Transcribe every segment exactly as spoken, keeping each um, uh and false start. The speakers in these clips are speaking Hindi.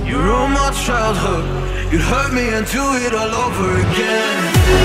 You ruined my childhood. You hurt me and do it all over again.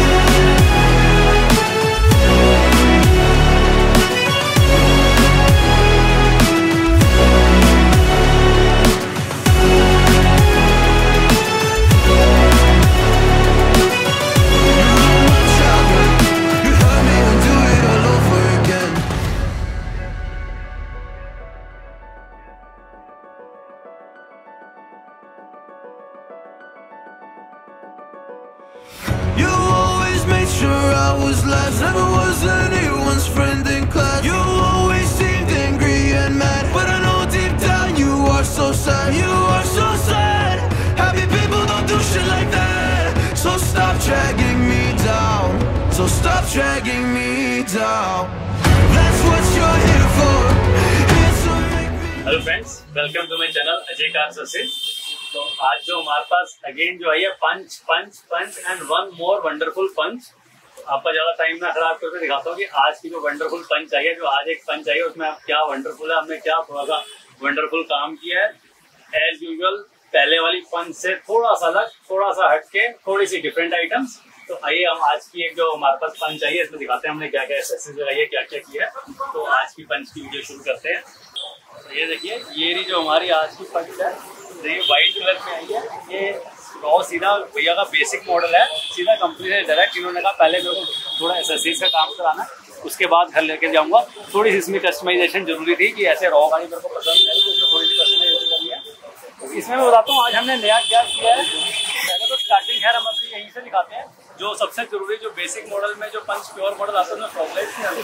You always made sure I was last, never was anyone's friend in class. You always seemed angry and mad, but I know deep down you are so sad. You are so sad. Happy people don't do shit like that. So stop dragging me down. So stop dragging me down. That's what you're here for. Here to make me. Hello friends, welcome to my channel Ajay Car Services. तो आज जो हमारे पास अगेन जो है punch punch punch and one more wonderful punch. आपका ज्यादा टाइम ना खराब करके दिखाता हूँ कि आज की जो वंडरफुल पंच आई है, जो आज एक पंच आई है उसमें आप क्या वंडरफुल है, हमने क्या थोड़ा सा वंडरफुल काम किया है। एज यूजुअल पहले वाली पंच से थोड़ा सा अलग, थोड़ा सा हटके, थोड़ी सी डिफरेंट आइटम्स। तो आइए हम आज की एक जो हमारे पास पंच आई है इसमें दिखाते हैं हमने क्या क्या एक्सेसरीज लगाई है, क्या क्या किया है। तो आज की पंच की वीडियो शुरू करते हैं। तो ये देखिए, ये रही जो हमारी आज की पंच है, ये वाइट कलर में आई है। ये रॉ सीधा भैया का बेसिक मॉडल है, सीधा कंपनी से डायरेक्ट इन्होंने कहा पहले मेरे को थोड़ा एसेसरीज का काम कराना, उसके बाद घर लेके जाऊंगा। थोड़ी सी इसमें कस्टमाइजेशन जरूरी थी कि ऐसे रॉ गाड़ी मेरे को पसंद है तो उसमें थोड़ी सी कस्टमाइजेशन करनी है। तो इसमें मैं बताता हूँ आज हमने नया क्या किया है। पहले तो स्टार्टिंग खैर हम अपनी यहीं से दिखाते हैं। जो सबसे जरूरी जो बेसिक मॉडल में जो पंच प्योर मॉडल आता है उसमें फॉगलाइट्स नहीं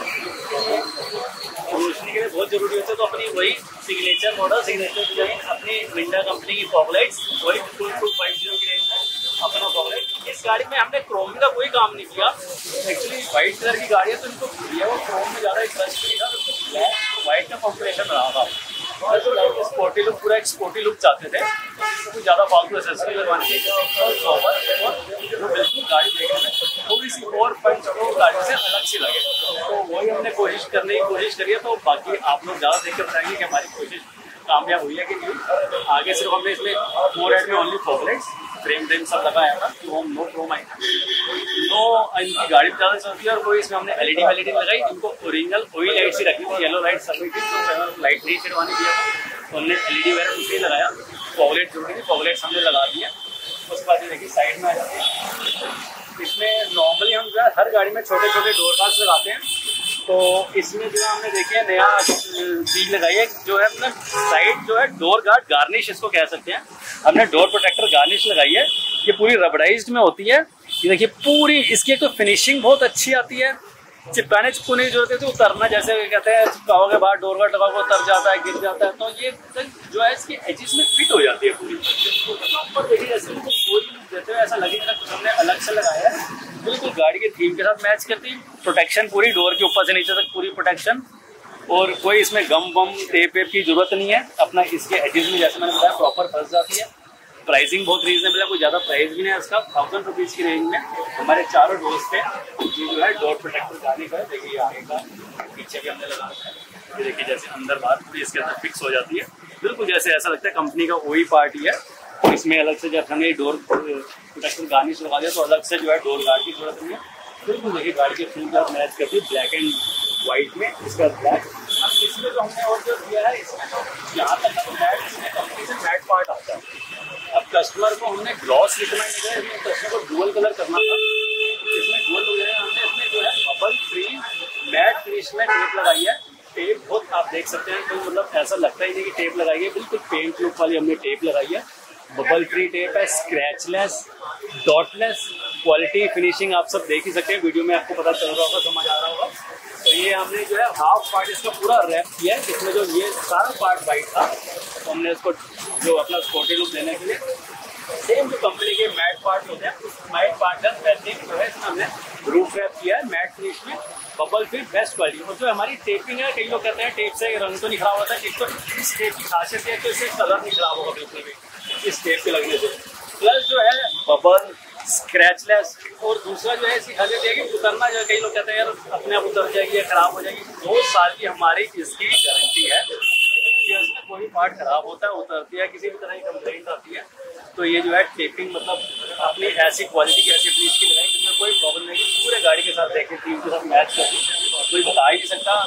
आती। रोशनी के लिए बहुत जरूरी होता है, तो अपनी वही सिग्नेचर मॉडल, सिग्नेचर डिजाइन, अपनी विंडा कंपनी की फॉगलाइट्स, वही टू टू फाइव जीरो की रेंज में अपना फॉगलाइट। इस गाड़ी में हमने क्रोम का कोई काम नहीं किया। एक्चुअली व्हाइट कलर की गाड़ी है तो इनको दिया वो क्रोम में ज़्यादा इंटरेस्ट नहीं था, तो ब्लैक व्हाइट का कॉम्बिनेशन रहा था। और जो लोग स्पोर्टी लुक, पूरा एक स्पोर्टी लुक चाहते थे, तो कुछ ज़्यादा फालतू एसेसरी लगवानी थी और जो बिल्कुल गाड़ी देखने में थोड़ी सी और पंच को गाड़ी से अलग सी लगे, तो वही हमने कोशिश करने की कोशिश करी है। तो बाकी आप लोग ज़्यादा देख कर बताएंगे कि हमारी कोशिश कामयाब हुई है कि नहीं। आगे सिर्फ हमने इसमें फोर हेड में ओनली फॉगलाइट्स, फ्रेम फ्रेम सब लगाया था, तो हम नो क्रोम आई नो इनकी गाड़ी में ज़्यादा चलती है। और कोई इसमें हमने एलईडी वेलईडी लगाई, इनको ओरिजिनल ओई लाइट्स ही रखी थी, येलो लाइट सब थी, तो लाइट नहीं चिड़वानी दिया तो हमने एलईडी वगैरह कुछ नहीं लगाया। फॉगलाइट जरूरी थी, फॉगलाइट्स हमने लगा दिया। उसके बाद ये देखिए साइड में आ जाती है। इसमें नॉर्मली हम जो है हर गाड़ी में छोटे छोटे डोर कार्ड्स लगाते हैं, तो इसमें जो है हमने देखे नया चीज लगाई है, जो है मतलब साइड जो है डोर गार्ड गार्निश इसको कह सकते हैं। हमने डोर प्रोटेक्टर गार्निश लगाई है, ये पूरी रबराइज्ड में होती है। ये देखिए पूरी इसकी एक तो फिनिशिंग बहुत अच्छी आती है, चिपकाने चिपकने की जरूरत है तो उतरना, जैसे कहते हैं चिपकाओगे बाहर डोर गार्ड लगाओगे उतर जाता है, गिर जाता है, तो ये जो है इसकी एजिस में फिट हो जाती है पूरी। ऊपर देखिए जैसे पूरी देते हुए ऐसा लगेगा कुछ हमने अलग से लगाया है, बिल्कुल गाड़ी के थीम के साथ मैच करती है। प्रोटेक्शन पूरी डोर के ऊपर से नीचे तक पूरी प्रोटेक्शन, और कोई इसमें गम वम टेप वेप की जरूरत नहीं है। अपना इसके एजिस में जैसे मैंने बताया प्रॉपर फंस जाती है। प्राइसिंग बहुत रीजनेबल है, कोई ज़्यादा प्राइस भी नहीं है इसका, थाउजेंड रुपीज़ की रेंज में हमारे चारों डोर्स पे ये जो है डोर प्रोटेक्टर गाड़ी का है। देखिए आगे का पीछे भी हमने लगा रखा है। ये देखिए जैसे अंदर बाहर पूरी इसके अंदर फिक्स हो जाती है, बिल्कुल जैसे ऐसा लगता है कंपनी का वही पार्ट ही है। तो इसमें अलग से जब हमने डोर प्रोटेक्टर गार्निश लगा दिया तो अलग से जो है डोर गार्ड की जरूरत नहीं है। बिल्कुल देखिए गाड़ी के फुल का मैच करती है ब्लैक एंड वाइट में, इसका ब्लैक। अब इसमें जो हमने और जो दिया है इसमें तो यहाँ तक मैट, इसमें कंपनी से मैट पार्ट आता है। अब कस्टमर को हमने ग्लॉस रिकमेंड किया है, इसमें कस्टमर को डुअल कलर करना था, इसमें डुअल वगैरह हमने इसमें जो है बबल फ्री मैट फिनिश में टेप लगाई है। टेप बहुत आप देख सकते हैं, तो मतलब ऐसा लगता ही नहीं कि टेप लगाई है, बिल्कुल पेंट लुक वाली हमने टेप लगाई है। बबल फ्री टेप है, स्क्रैचलेस, डॉटलेस, क्वालिटी फिनिशिंग आप सब देख ही सकते हैं, वीडियो में आपको पता चल रहा होगा, समझ आ रहा होगा। तो ये हमने जो है हाफ पार्ट इसका पूरा रैप किया है, जिसमें जो ये सारा पार्ट वाइट था, तो हमने इसको जो अपना स्पोर्टी लुक देने के लिए सेम जो कंपनी के मैट पार्ट होते हैं उस मैट पार्ट का वैसे जो है इसमें हमने रूफ रैप किया है मैट फिनिश में, बबल फिट बेस्ट क्वालिटी। और जो हमारी टेपिंग है, कई लोग कहते हैं टेप से रंग तो नहीं खराब होता है, तो इस टेप की खासियत है तो इससे कलर नहीं खराब होगा बिल्कुल भी इस टेप के लगने से। प्लस जो है बबल स्क्रैचलेस, और दूसरा जो है इसकी खासियत है कि उतरना जो है, कई लोग कहते हैं यार अपने आप उतर जाएगी या खराब हो जाएगी, दो साल की हमारी इसकी गारंटी है। ईयर्स में कोई पार्ट खराब होता है, उतरती है, किसी भी तरह की कंप्लेंट आती है, तो ये जो है टेपिंग मतलब अपनी ऐसी क्वालिटी की ऐसी फिनिश की लगाई जिसमें कोई प्रॉब्लम नहीं, पूरे गाड़ी के साथ देखे टीम के साथ मैच करती, कोई बता ही नहीं सकता।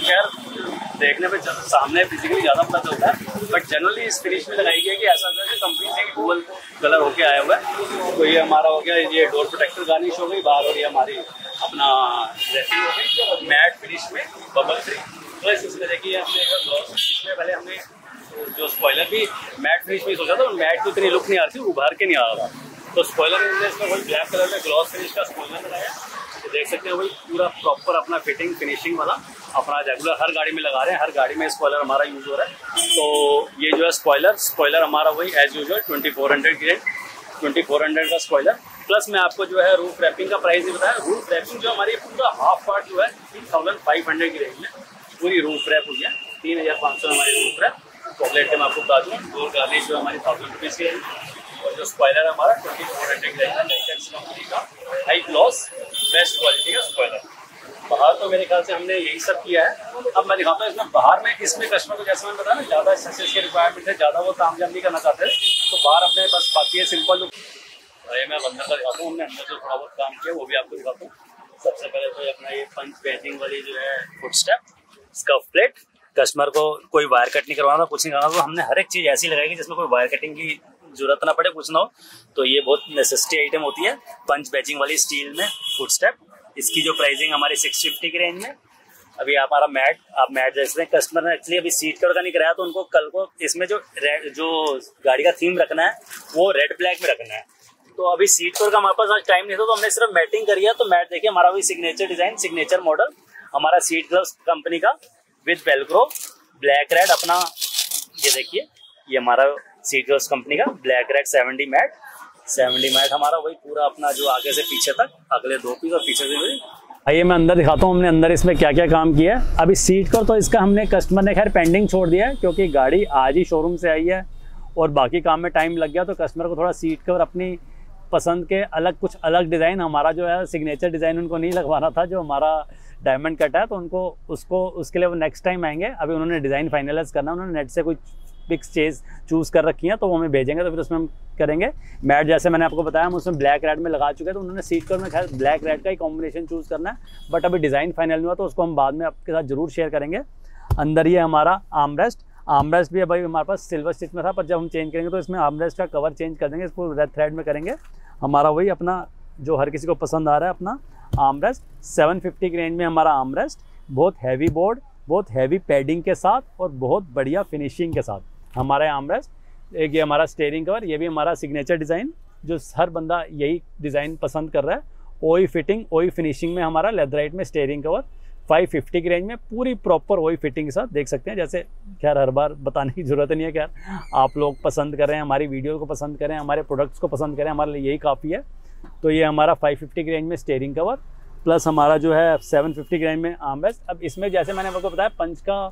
खैर देखने पे सामने फिजिकली ज़्यादा पता चलता है, बट जनरली इस फिनिश में लगाई गई है कि ऐसा होता है कि कंपनी से डुअल कलर होके आया हुआ है। तो ये हमारा हो गया, ये डोर प्रोटेक्टर गार्निश हो गई बाहर, और ये हमारी अपना रैपिंग हो गई मैट फिनिश में बबल फ्री। प्लस इसमें देखिए हमने ग्लॉस फिनिश में पहले हमने जो स्पॉइलर भी मैट फिनिश में सोचा था, मैट की इतनी लुक नहीं आ रही थी, उभार के नहीं आ रहा था, तो स्पॉइलर ने इसमें वही ब्लैक कलर में ग्लॉस फिनिश का स्पॉइलर लगाया। तो देख सकते हैं वही पूरा प्रॉपर अपना फिटिंग फिनिशिंग वाला अपना रेगुलर हर गाड़ी में लगा रहे हैं, हर गाड़ी में स्पॉइलर हमारा यूज हो रहा है। तो ये जो है स्पॉइलर स्पॉइलर हमारा वही as usual twenty four hundred की रेंज, ट्वेंटी फोर हंड्रेड का स्पॉइलर। प्लस मैं आपको जो है रूफ रैपिंग का प्राइस नहीं बताया, रूफ रैपिंग जो हमारी पूरा हाफ पार्ट जो है थ्री थाउजेंड फाइव हंड्रेड की रेंज में पूरी रूफ रैप हुई है, तीन हज़ार पाँच सौ हमारी रूफ रैप चॉकलेट के मैं आपको बता दूँ। डोर गार्निश जो हमारी थाउजेंड रुपीज़ की रेंज, और जो स्पॉइलर हमारा ट्वेंटी फोर हंड्रेड की रेंज है, कंपनी का हाई ग्लॉस बेस्ट क्वालिटी का स्पॉइलर। बाहर तो मेरे ख्याल से हमने यही सब किया है। अब मैं दिखाता हूँ इसमें बाहर में, इसमें कस्टमर को जैसे मैंने बताया ना ज़्यादा सक्सेस की रिक्वायरमेंट है, ज़्यादा वो काम जब नहीं करना चाहते, तो बाहर अपने पास बाकी है सिंपल लुक। अरे मैं अंदर का दिखाता हूँ, हमने अंदर जो थोड़ा बहुत काम किया वो भी आपको दिखाता हूँ। सबसे पहले तो अपना ये पंच बैजिंग वाली जो है foot step scuff plate, customer को कोई वायर कट नहीं करवाना, कुछ नहीं करवाना, तो हमने हर एक चीज़ ऐसी लगाई जिसमें कोई वायर कटिंग की जरूरत ना पड़े, कुछ ना हो। तो ये बहुत नेसेसिटी आइटम होती है पंच बैजिंग वाली स्टील में फुट स्टेप। इसकी जो प्राइसिंग हमारी सिक्स फिफ्टी की रेंज में। अभी आप हमारा मैट आप मैट जैसे कस्टमर ने एक्चुअली अभी सीट कवर का नहीं कराया, तो उनको कल को इसमें जो जो गाड़ी का थीम रखना है वो रेड ब्लैक में रखना है। तो अभी सीट कवर का हमारे पास आज टाइम नहीं था, तो हमने सिर्फ मैटिंग करी है। तो मैट देखिए हमारा वही सिग्नेचर डिजाइन सिग्नेचर मॉडल हमारा सीट ग्लव्स कंपनी का विद वेलक्रो ब्लैक रेड अपना, ये देखिए ये हमारा सीट ग्लव्स कंपनी का black red seventy mat seventy mat हमारा वही पूरा अपना जो आगे से पीछे तक अगले दो पीस और पीछे से। आइए मैं अंदर दिखाता हूँ हमने अंदर इसमें क्या क्या काम किया है। अभी सीट कवर तो इसका हमने कस्टमर ने खैर पेंडिंग छोड़ दिया है, क्योंकि गाड़ी आज ही शोरूम से आई है और बाकी काम में टाइम लग गया, तो कस्टमर को थोड़ा सीट कवर अपनी पसंद के अलग कुछ अलग डिज़ाइन, हमारा जो है सिग्नेचर डिज़ाइन उनको नहीं लगवाना था जो हमारा डायमंड कट है, तो उनको उसको उसके लिए वो नेक्स्ट टाइम आएंगे। अभी उन्होंने डिज़ाइन फाइनलाइज करना, उन्होंने नेट से कुछ पिक्स चेज चूज़ कर रखी हैं, तो वो हमें भेजेंगे, तो फिर उसमें हम करेंगे। मैट जैसे मैंने आपको बताया हम उसमें ब्लैक रेड में लगा चुके हैं, तो उन्होंने सीट कवर में खैर ब्लैक रेड का ही कॉम्बिनेशन चूज़ करना है, बट अभी डिज़ाइन फाइनल नहीं हुआ, तो उसको हम बाद में आपके साथ जरूर शेयर करेंगे। अंदर ये हमारा आर्मरेस्ट आर्मरेस्ट भी भाई हमारे पास सिल्वर स्टिच में था, पर जब हम चेंज करेंगे तो इसमें आर्मरेस्ट का कवर चेंज कर देंगे, इसको रेड थ्रेड में करेंगे। हमारा वही अपना जो हर किसी को पसंद आ रहा है अपना आर्मरेस्ट सेवन फिफ्टी की रेंज में हमारा आर्मरेस्ट, बहुत हैवी बोर्ड, बहुत हैवी पैडिंग के साथ और बहुत बढ़िया फिनिशिंग के साथ हमारा आर्मरेस्ट। एक ये हमारा स्टीयरिंग कवर, ये भी हमारा सिग्नेचर डिज़ाइन जो हर बंदा यही डिज़ाइन पसंद कर रहा है। ओई फिटिंग ओई फिनिशिंग में हमारा लेदराइट में स्टीयरिंग कवर फाइव फिफ्टी की रेंज में पूरी प्रॉपर ओई फिटिंग के साथ देख सकते हैं। जैसे खैर हर बार बताने की ज़रूरत नहीं है, खैर आप लोग पसंद करें, हमारी वीडियो को पसंद करें, हमारे प्रोडक्ट्स को पसंद करें, हमारे लिए यही काफ़ी है। तो ये हमारा फाइव फिफ्टी की रेंज में स्टीयरिंग कवर प्लस हमारा जो है सेवन फिफ्टी की रेंज में आर्मरेस्ट। अब इसमें जैसे मैंने आपको बताया पंच का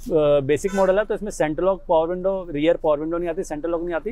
बेसिक मॉडल है, तो इसमें centre lock power window rear power window नहीं आती, सेंटर लॉक नहीं आती।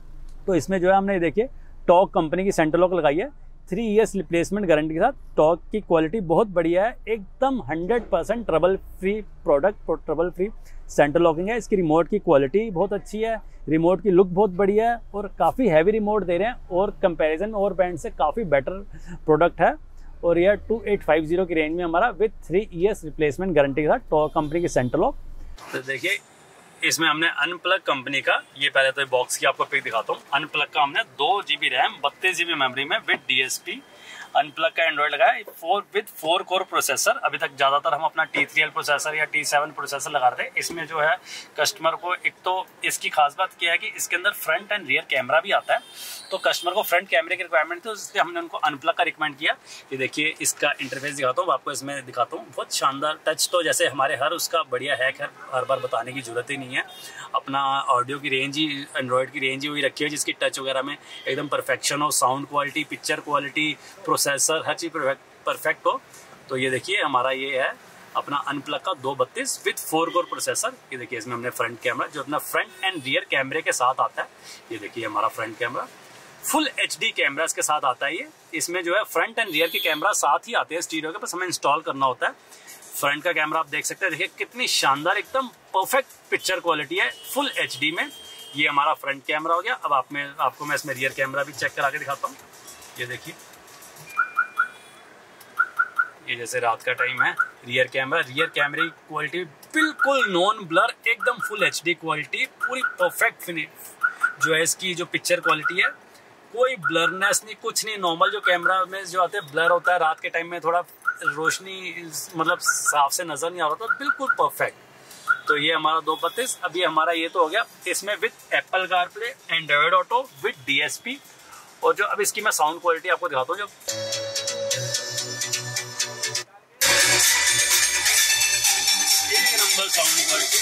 तो इसमें जो है हमने देखिए टॉक कंपनी की सेंटर लॉक लगाई है, थ्री इयर्स रिप्लेसमेंट गारंटी के साथ। टॉक की क्वालिटी बहुत बढ़िया है, एकदम hundred percent trouble free product, trouble free centre locking है। इसकी रिमोट की क्वालिटी बहुत अच्छी है, रिमोट की लुक बहुत बढ़िया है और काफ़ी हैवी रिमोट दे रहे हैं, और कंपैरिजन और ब्रांड से काफ़ी बेटर प्रोडक्ट है। और यह टू एट फाइव जीरो की रेंज में हमारा with three years replacement guarantee के साथ टॉक कंपनी की सेंटर लॉक। तो देखिए इसमें हमने अनप्लग कंपनी का, ये पहले तो बॉक्स की आपको पिक दिखाता हूँ। अनप्लग का हमने दो जी बी रैम बत्तीस जी बी मेमोरी में with D S P unplug का एंड्रॉइड लगाया, four with four core processor. अभी तक ज़्यादातर हम अपना टी थ्री एल प्रोसेसर या टी सेवन प्रोसेसर लगा रहे थे। इसमें जो है कस्टमर को एक तो इसकी खास बात क्या है कि इसके अंदर फ्रंट एंड रियर कैमरा भी आता है, तो कस्टमर को फ्रंट कैमरे की रिक्वायरमेंट थी, तो इसलिए हमने उनको अनप्लग का रिकमेंड किया। ये देखिए इसका इंटरफेस दिखाता हूँ आपको, इसमें दिखाता हूँ बहुत शानदार टच। तो जैसे हमारे हर उसका बढ़िया हैक है, हर बार बताने की जरूरत ही नहीं है। अपना ऑडियो की रेंज ही एंड्रॉइड की रेंज ही वही रखी है जिसकी टच वगैरह में एकदम परफेक्शन हो, sound quality, picture quality, processor, हर चीज़ परफेक्ट हो। तो ये देखिए हमारा ये है अपना अनप्लग का दो बत्तीस विद फोर कोर प्रोसेसर। ये देखिए इसमें हमने फ्रंट कैमरा जो अपना फ्रंट एंड रियर कैमरे के साथ आता है। ये देखिए हमारा front camera full H D cameras के साथ आता है। ये इसमें जो है फ्रंट एंड रियर के कैमरा साथ ही आते हैं स्टीरियो के, बस हमें इंस्टॉल करना होता है। फ्रंट का कैमरा आप देख सकते हैं, देखिए कितनी शानदार एकदम परफेक्ट पिक्चर क्वालिटी है फुल एच डी में। ये हमारा फ्रंट कैमरा हो गया। अब आप में आपको मैं इसमें रियर कैमरा भी चेक करा के दिखाता हूँ। ये देखिए, ये जैसे रात का टाइम है, रियर कैमरा, रियर कैमरे की क्वालिटी बिल्कुल नॉन ब्लर, एकदम फुल एच डी क्वालिटी, पूरी परफेक्ट फिनिश जो है इसकी जो पिक्चर क्वालिटी है, कोई ब्लरनेस नहीं, कुछ नहीं। नॉर्मल जो कैमरा में जो आते हैं ब्लर होता है रात के टाइम में, थोड़ा रोशनी मतलब साफ से नजर नहीं आ रहा था, बिल्कुल परफेक्ट। तो ये हमारा दो बत्तीस। अब ये हमारा ये तो हो गया, इसमें with Apple CarPlay, Android auto, with DSP. और जो अब इसकी मैं साउंड क्वालिटी आपको दिखाता हूँ, जो एक number sound quality.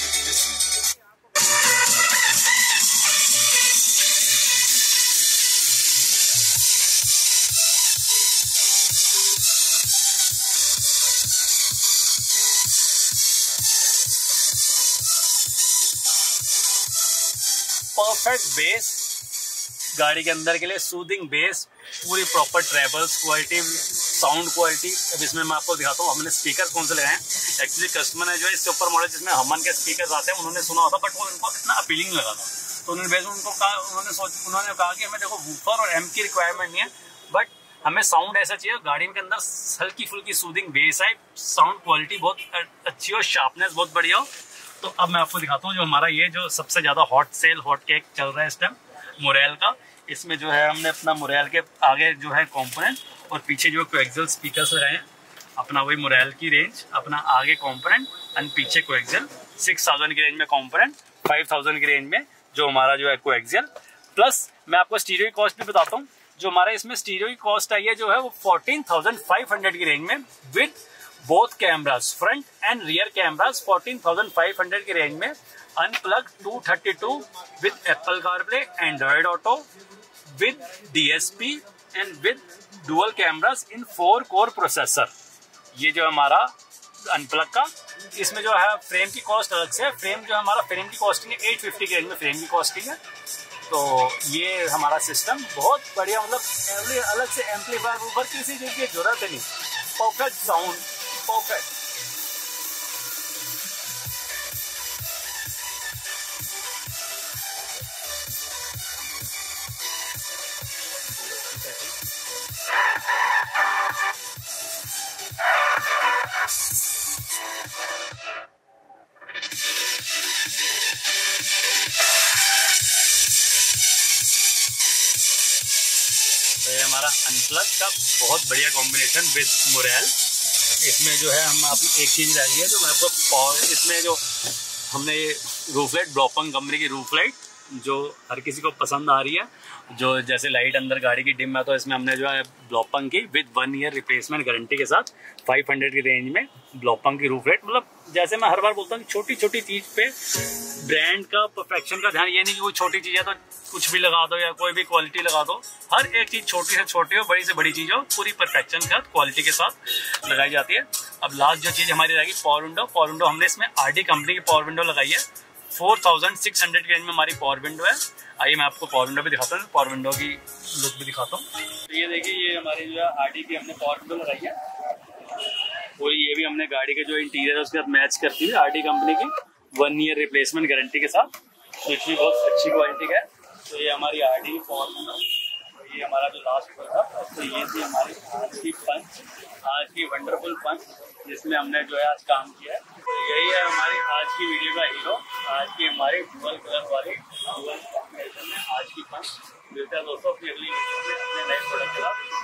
Perfect bass गाड़ी के अंदर के लिए, सूदिंग बेस, पूरी proper trebles quality, sound quality. अब इसमें मैं आपको दिखाता हूँ हमने स्पीकर कौन से लगाए हैं। एक्चुअली कस्टमर ने जो है इससे ऊपर मॉडल जिसमें हमन के स्पीकर आते हैं उन्होंने सुना होता, बट वो उनको इतना अपीलिंग लगा था, तो उन्होंने बेस उनको कहा, उन्होंने सोच उन्होंने कहा कि हमें देखो वूफर और एम की रिक्वायरमेंट नहीं है, बट हमें साउंड ऐसा चाहिए गाड़ी के अंदर हल्की फुल्की सूदिंग बेस है, साउंड क्वालिटी बहुत अच्छी हो, शार्पनेस बहुत बढ़िया हो। तो अब मैं आपको दिखाता हूँ जो हमारा ये जो सबसे ज़्यादा हॉट सेल हॉट केक चल रहा है इस टाइम, मोरेल का। इसमें जो है हमने अपना मोरेल के आगे जो है कंपोनेंट और पीछे जो कोएक्सियल स्पीकर्स लगाए हैं, अपना वही मोरेल की रेंज, अपना आगे कंपोनेंट एंड पीछे कोएक्सियल। सिक्स थाउजेंड की रेंज में कंपोनेंट, फाइव थाउजेंड की रेंज में जो हमारा जो है कोएक्सियल। प्लस मैं आपको स्टीरियो की कॉस्ट भी बताता हूँ। जो हमारा इसमें स्टीरियो की कॉस्ट आई है जो है वो फोर्टीन थाउजेंड फाइव हंड्रेड की रेंज में, with both cameras, front and rear cameras, fourteen thousand five hundred की रेंज में, unplug two thirty two with Apple CarPlay, Android auto, with DSP and with dual cameras in four core processor. ये जो हमारा अनप्लग का, इसमें जो है फ्रेम की कॉस्ट अलग से है। फ्रेम जो हमारा फ्रेम की कॉस्टिंग है एट फिफ्टी की रेंज में फ्रेम की कॉस्टिंग है। तो ये हमारा सिस्टम बहुत बढ़िया, मतलब अलग से एम्पलीफायर ऊपर किसी चीज की जरूरत नहीं, परफेक्ट साउंड, परफेक्ट। तो ये हमारा अनप्लग का बहुत बढ़िया कॉम्बिनेशन विद मोरेल। इसमें जो है हम आप एक चीज़ रह गई है जो मैं आपको, इसमें जो हमने ये रूफ लाइट, ब्लॉपंग कंपनी की रूफ लाइट जो हर किसी को पसंद आ रही है, जो जैसे लाइट अंदर गाड़ी की डिम है, तो इसमें हमने जो है ब्लॉपंग की with one year replacement guarantee के साथ फाइव हंड्रेड की रेंज में ब्लॉपंग की रूफ लाइट। मतलब जैसे मैं हर बार बोलता हूँ छोटी छोटी चीज़ पे ब्रांड का परफेक्शन का ध्यान, ये नहीं कि कोई छोटी चीज़ है तो कुछ भी लगा दो या कोई भी क्वालिटी लगा दो। हर एक चीज़ छोटी से छोटी हो, बड़ी से बड़ी चीज़ हो, पूरी परफेक्शन के साथ क्वालिटी के साथ लगाई जाती है। अब लास्ट जो चीज़ हमारी रहेगी पावर विंडो। पावर विंडो हमने इसमें आरडी कंपनी की पावर विंडो लगाई है, फोर थाउजेंड सिक्स हंड्रेड की रेंज में हमारी पावर विंडो है। आइए मैं आपको पावर विंडो भी दिखाता हूँ, पावर विंडो की लुक भी दिखाता हूँ। तो ये देखिए, ये हमारी जो है आरडी की हमने पावर विंडो लगाई है, और ये भी हमने गाड़ी के जो इंटीरियर है उसके साथ मैच करती है आरडी कंपनी की वन ईयर रिप्लेसमेंट गारंटी के साथ, स्विच भी बहुत अच्छी क्वालिटी का है। तो ये हमारी आरडी पावर विंडो, ये हमारा जो लास्ट था। तो ये थी हमारी आज की पंच, आज की वंडरफुल पंच जिसमें हमने जो है आज काम किया है। तो यही है हमारी आज की वीडियो का हीरो, आज की हमारी डुअल कलर वाली डुअल कॉम्बिनेशन में आज की पंच। मिलते हैं दोस्तों अपनी अगली वीडियो में अपने नए प्रोडक्ट के साथ।